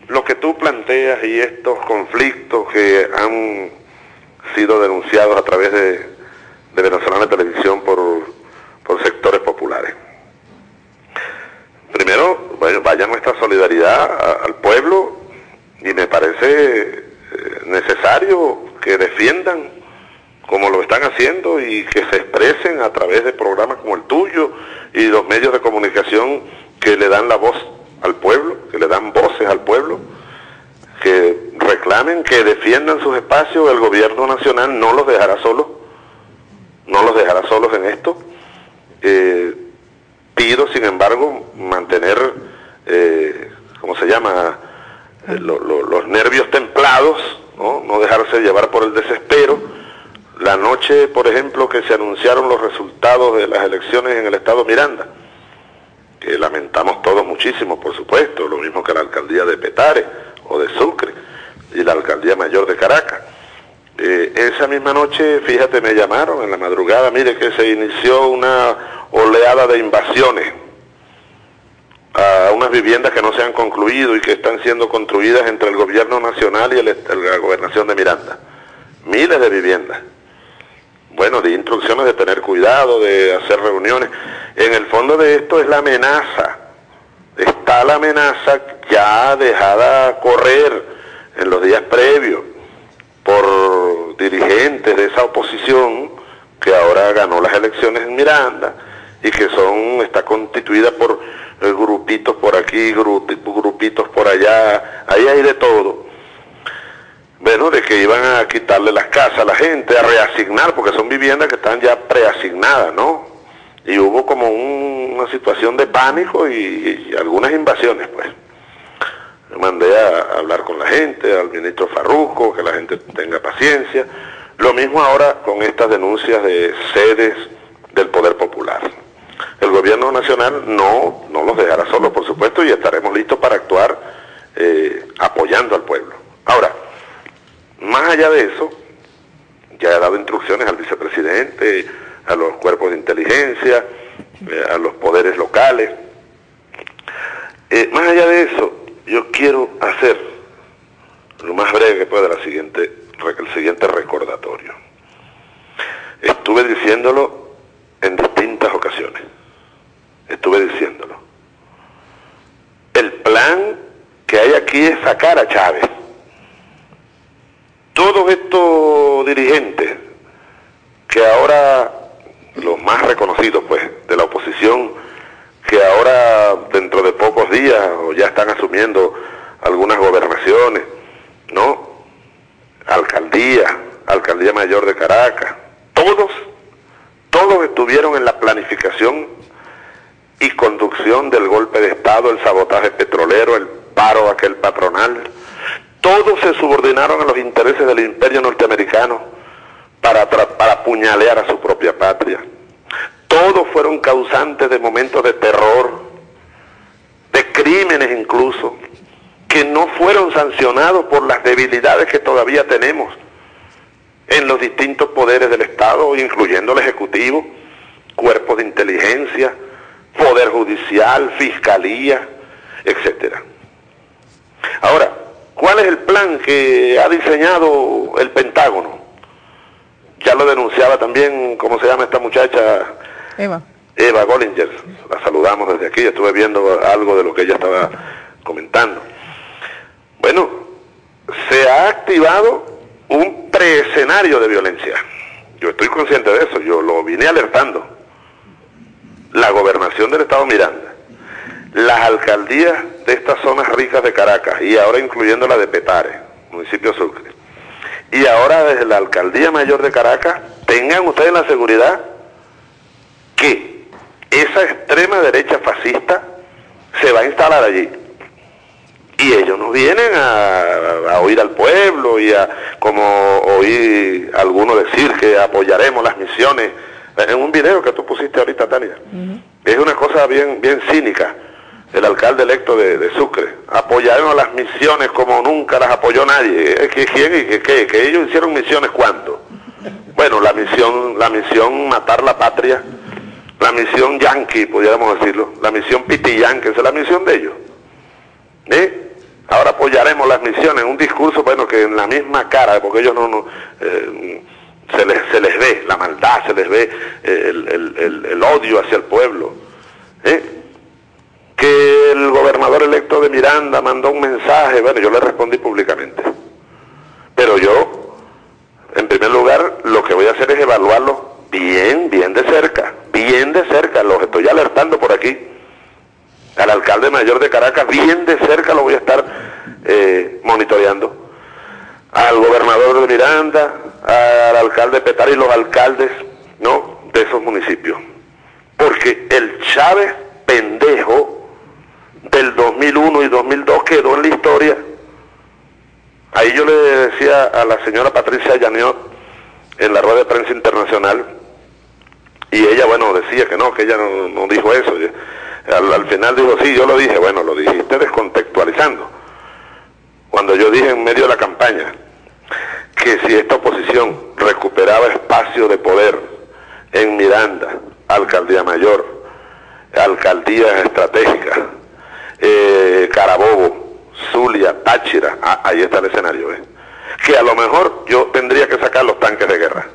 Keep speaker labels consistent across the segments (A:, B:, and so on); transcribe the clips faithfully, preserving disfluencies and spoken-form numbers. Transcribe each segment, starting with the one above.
A: lo que tú planteas y estos conflictos que han sido denunciados a través de, de Venezolana Televisión por, por sectores populares. Primero, bueno, vaya nuestra solidaridad a, al pueblo, y me parece eh, necesario que defiendan como lo están haciendo y que se expresen a través de programas como el tuyo y los medios de comunicación que le dan la voz al pueblo, que le dan voces al pueblo, que reclamen, que defiendan sus espacios. El gobierno nacional no los dejará solos, no los dejará solos en esto. Eh, pido, sin embargo, mantener, eh, ¿cómo se llama?, eh, lo, lo, los nervios templados, ¿no? No dejarse llevar por el desespero. La noche, por ejemplo, que se anunciaron los resultados de las elecciones en el estado Miranda, que lamentamos todos muchísimo, por supuesto, lo mismo que la alcaldía de Petare o de Sucre y la alcaldía mayor de Caracas. Eh, esa misma noche, fíjate, me llamaron en la madrugada, mire que se inició una oleada de invasiones a unas viviendas que no se han concluido y que están siendo construidas entre el gobierno nacional y el, la gobernación de Miranda. Miles de viviendas. Bueno, di instrucciones de tener cuidado, de hacer reuniones. En el fondo de esto es la amenaza. Está la amenaza ya dejada correr en los días previos por dirigentes de esa oposición que ahora ganó las elecciones en Miranda y que son está constituida por eh, grupitos por aquí, grupitos por allá, ahí hay de todo. Bueno, de que iban a quitarle las casas a la gente, a reasignar, porque son viviendas que están ya preasignadas, ¿no? Y hubo como un, una situación de pánico y, y algunas invasiones, pues. Me mandé a hablar con la gente, al ministro Farruco, que la gente tenga paciencia. Lo mismo ahora con estas denuncias de sedes del Poder Popular. El gobierno nacional no, no los dejará solos, por supuesto, y estaremos listos para actuar eh, apoyando al pueblo. Ahora, más allá de eso, ya he dado instrucciones al vicepresidente, a los cuerpos de inteligencia, eh, a los poderes locales. Eh, más allá de eso, yo quiero hacer lo más breve que pueda la siguiente, el siguiente recordatorio. Estuve diciéndolo en distintas ocasiones. Estuve diciéndolo. El plan que hay aquí es sacar a Chávez. Todos estos dirigentes, que ahora, los más reconocidos pues, de la oposición, que ahora dentro de pocos días o ya están asumiendo algunas gobernaciones, ¿no? Alcaldía, Alcaldía Mayor de Caracas, todos, todos estuvieron en la planificación y conducción del golpe de Estado, el sabotaje petrolero, el paro aquel patronal. Todos se subordinaron a los intereses del imperio norteamericano para, para apuñalear a su propia patria. Todos fueron causantes de momentos de terror, de crímenes incluso, que no fueron sancionados por las debilidades que todavía tenemos en los distintos poderes del Estado, incluyendo el Ejecutivo, cuerpos de inteligencia, Poder Judicial, Fiscalía, etcétera. Ahora, ¿cuál es el plan que ha diseñado el Pentágono? Ya lo denunciaba también, ¿cómo se llama esta muchacha?
B: Eva.
A: Eva Gollinger. La saludamos desde aquí, estuve viendo algo de lo que ella estaba comentando. Bueno, se ha activado un preescenario de violencia. Yo estoy consciente de eso, yo lo vine alertando. La gobernación del estado Miranda, las alcaldías de estas zonas ricas de Caracas, y ahora incluyendo la de Petare, municipio Sucre, y ahora desde la alcaldía mayor de Caracas, tengan ustedes la seguridad que esa extrema derecha fascista se va a instalar allí. Y ellos nos vienen a, a oír al pueblo y a, como oí algunos decir que apoyaremos las misiones, en un video que tú pusiste ahorita, Tania. Uh-huh. Es una cosa bien, bien cínica. El alcalde electo de, de Sucre, apoyaremos las misiones como nunca las apoyó nadie. ¿Quién y qué? ¿Qué? ¿Que ellos hicieron misiones cuándo? Bueno, la misión, la misión matar la patria, la misión yanqui, pudiéramos decirlo, la misión piti yanqui, esa es la misión de ellos. ¿Eh? ahora apoyaremos las misiones, un discurso, bueno, que en la misma cara, porque ellos no, no eh, se, les, se les ve la maldad, se les ve el, el, el, el odio hacia el pueblo. ¿Eh? Que el gobernador electo de Miranda mandó un mensaje, bueno, yo le respondí públicamente. Pero yo, en primer lugar, lo que voy a hacer es evaluarlo bien, bien de cerca, bien de cerca, los estoy alertando por aquí. Al alcalde mayor de Caracas, bien de cerca lo voy a estar eh, monitoreando. Al gobernador de Miranda, al alcalde Petare y los alcaldes, ¿no?, de esos municipios. Porque el Chávez pendejo del dos mil uno y dos mil dos quedó en la historia. Ahí yo le decía a la señora Patricia Yaniot en la rueda de prensa internacional, y ella, bueno, decía que no, que ella no, no dijo eso. Al, al final dijo, sí, yo lo dije. Bueno, lo dijiste descontextualizando. Cuando yo dije en medio de la campaña que si esta oposición recuperaba espacio de poder en Miranda, alcaldía mayor, alcaldías estratégicas, eh, Carabobo, Zulia, Táchira, ah, ahí está el escenario, ¿eh? Que a lo mejor yo tendría que sacar los tanques de guerra,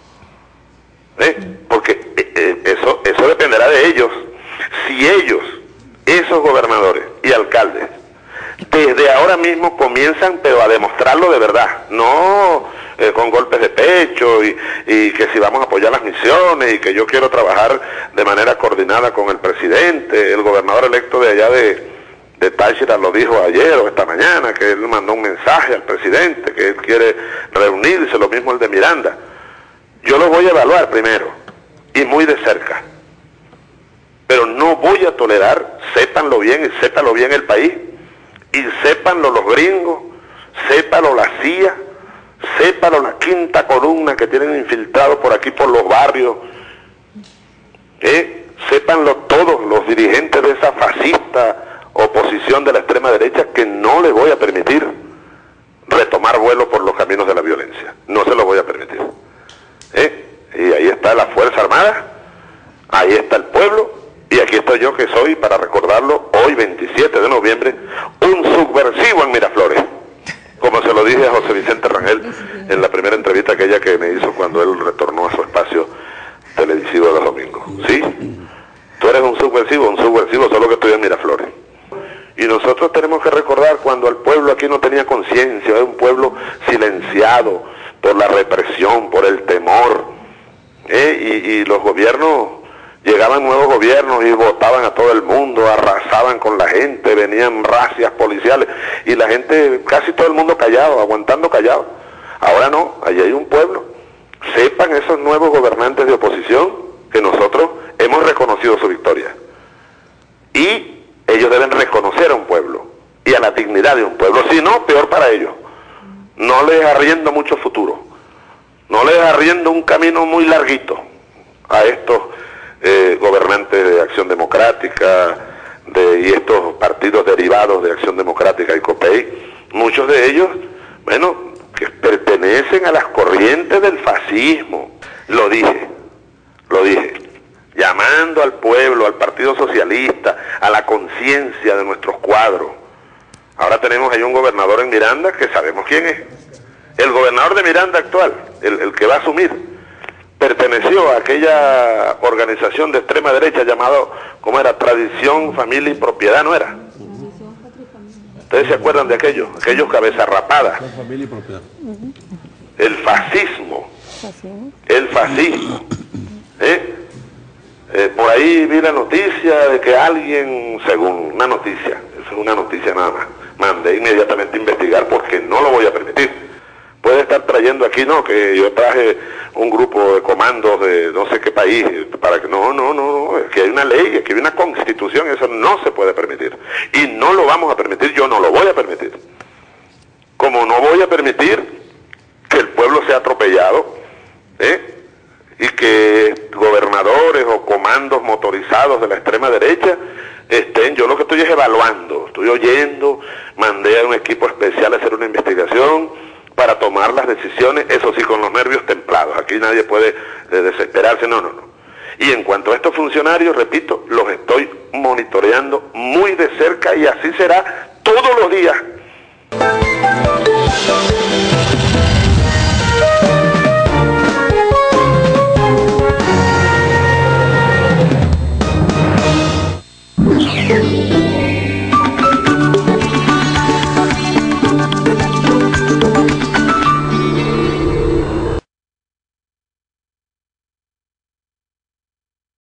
A: ¿eh? Porque eh, eh, eso, eso dependerá de ellos. Si ellos, esos gobernadores y alcaldes, desde ahora mismo comienzan, pero a demostrarlo de verdad, no eh, con golpes de pecho y, y que si vamos a apoyar las misiones y que yo quiero trabajar de manera coordinada con el presidente. El gobernador electo de allá de, de Táchira lo dijo ayer o esta mañana, que él mandó un mensaje al presidente, que él quiere reunirse, lo mismo el de Miranda. Yo lo voy a evaluar primero, y muy de cerca. Pero no voy a tolerar, sépanlo bien y sépalo bien el país, y sépanlo los gringos, sépalo la C I A, sépalo la quinta columna que tienen infiltrado por aquí por los barrios, ¿eh? Sépanlo todos los dirigentes de esa fascista oposición de la extrema derecha, que no les voy a permitir retomar vuelo por los caminos de la violencia, no se lo voy a permitir, ¿eh? Y ahí está la Fuerza Armada, ahí está el pueblo, y aquí estoy yo, que soy, para recordarlo, hoy veintisiete de noviembre, un subversivo en Miraflores, como se lo dije a José Vicente Rangel en la primera entrevista aquella que me hizo cuando él retornó a su espacio televisivo de los domingos. ¿Sí? Tú eres un subversivo, un subversivo, solo que estoy en Miraflores. Y nosotros tenemos que recordar cuando el pueblo aquí no tenía conciencia, era un pueblo silenciado por la represión, por el temor, ¿eh? y, y los gobiernos... Llegaban nuevos gobiernos y votaban a todo el mundo, arrasaban con la gente, venían racias policiales y la gente, casi todo el mundo callado, aguantando callado. Ahora no, allí hay un pueblo. Sepan esos nuevos gobernantes de oposición que nosotros hemos reconocido su victoria. Y ellos deben reconocer a un pueblo y a la dignidad de un pueblo, si no, peor para ellos. No les arriendo mucho futuro, no les arriendo un camino muy larguito a estos Eh, gobernantes de Acción Democrática de, y estos partidos derivados de Acción Democrática y COPEI, muchos de ellos, bueno, que pertenecen a las corrientes del fascismo. Lo dije, lo dije, llamando al pueblo, al Partido Socialista, a la conciencia de nuestros cuadros. Ahora tenemos ahí un gobernador en Miranda que sabemos quién es. El gobernador de Miranda actual, el, el que va a asumir, perteneció a aquella organización de extrema derecha llamado, ¿cómo era? Tradición, Familia y Propiedad, ¿no era? ¿Ustedes se acuerdan de aquellos? Aquellos cabezas rapadas. El fascismo. El fascismo. ¿Eh? Eh, por ahí vi la noticia de que alguien, según una noticia, eso es una noticia nada más, mandé inmediatamente a investigar porque no lo voy a permitir. Puede estar trayendo aquí, no, que yo traje un grupo de comandos de no sé qué país, para que no, no, no, no, que hay una ley, que hay una constitución, eso no se puede permitir. Y no lo vamos a permitir, yo no lo voy a permitir. Como no voy a permitir que el pueblo sea atropellado, ¿eh? Y que gobernadores o comandos motorizados de la extrema derecha estén, yo lo que estoy es evaluando, estoy oyendo, mandé a un equipo especial a hacer una investigación para tomar las decisiones, eso sí, con los nervios templados. Aquí nadie puede eh, desesperarse, no, no, no. Y en cuanto a estos funcionarios, repito, los estoy monitoreando muy de cerca y así será todos los días,
B: Bye.